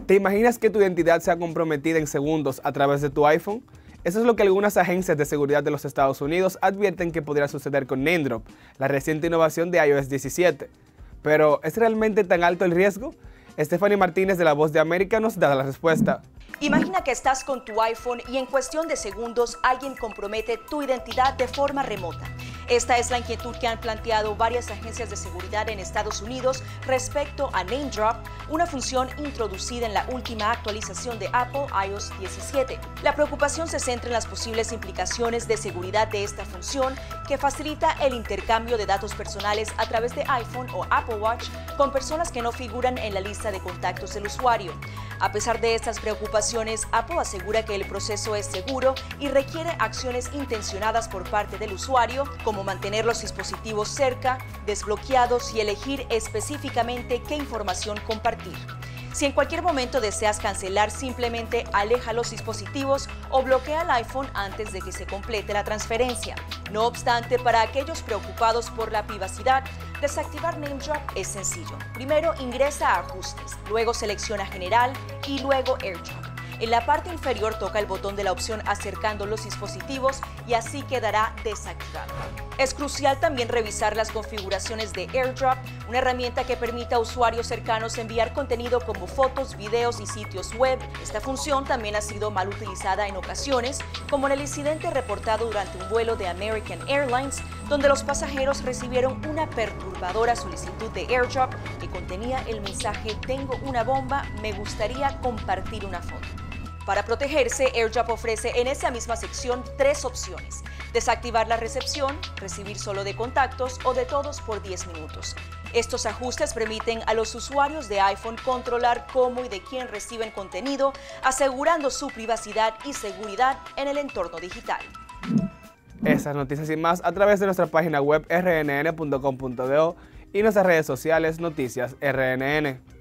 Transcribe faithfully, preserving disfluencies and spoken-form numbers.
¿Te imaginas que tu identidad sea comprometida en segundos a través de tu iPhone? Eso es lo que algunas agencias de seguridad de los Estados Unidos advierten que podría suceder con NameDrop, la reciente innovación de i O S diecisiete. Pero, ¿es realmente tan alto el riesgo? Stephanie Martínez de La Voz de América nos da la respuesta. Imagina que estás con tu iPhone y en cuestión de segundos alguien compromete tu identidad de forma remota. Esta es la inquietud que han planteado varias agencias de seguridad en Estados Unidos respecto a NameDrop, una función introducida en la última actualización de Apple i O S diecisiete. La preocupación se centra en las posibles implicaciones de seguridad de esta función, que facilita el intercambio de datos personales a través de iPhone o Apple Watch con personas que no figuran en la lista de contactos del usuario. A pesar de estas preocupaciones, Apple asegura que el proceso es seguro y requiere acciones intencionadas por parte del usuario, como mantener los dispositivos cerca, desbloqueados y elegir específicamente qué información compartir. Si en cualquier momento deseas cancelar, simplemente aleja los dispositivos o bloquea el iPhone antes de que se complete la transferencia. No obstante, para aquellos preocupados por la privacidad, desactivar NameDrop es sencillo. Primero ingresa a Ajustes, luego selecciona General y luego AirDrop. En la parte inferior toca el botón de la opción acercando los dispositivos y así quedará desactivado. Es crucial también revisar las configuraciones de AirDrop, una herramienta que permite a usuarios cercanos enviar contenido como fotos, videos y sitios web. Esta función también ha sido mal utilizada en ocasiones, como en el incidente reportado durante un vuelo de American Airlines, donde los pasajeros recibieron una perturbadora solicitud de AirDrop que contenía el mensaje "Tengo una bomba, me gustaría compartir una foto". Para protegerse, AirDrop ofrece en esa misma sección tres opciones: desactivar la recepción, recibir solo de contactos o de todos por diez minutos. Estos ajustes permiten a los usuarios de iPhone controlar cómo y de quién reciben contenido, asegurando su privacidad y seguridad en el entorno digital. Estas noticias y más a través de nuestra página web r n n punto com punto d o y nuestras redes sociales Noticias R N N.